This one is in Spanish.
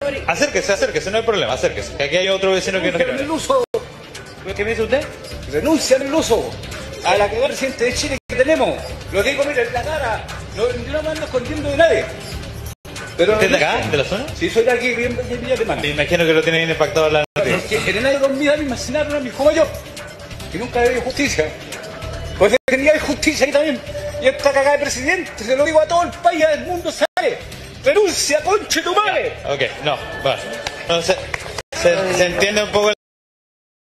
Acérquese, acérquese, no hay problema, acérquese. Que aquí hay otro vecino que no quiere. El uso. ¿Qué me dice usted? Renuncian el uso a la que va el presidente de Chile que tenemos. Lo digo, mire, en la cara. No, yo no me ando escondiendo de nadie. Pero ¿Usted de acá, de la zona? Sí, soy de aquí, bien de Villa Alemana. Me imagino que lo tiene bien impactado la noticia. En el año 2000 a mí me asesinaron a mi hijo mayor. Que nunca había justicia. Pues tenía justicia ahí también. Y esta cagada de presidente, se lo digo a todo el país, al mundo sabe. Renuncia, conche tu madre. Ok, no, bueno. No, se entiende un poco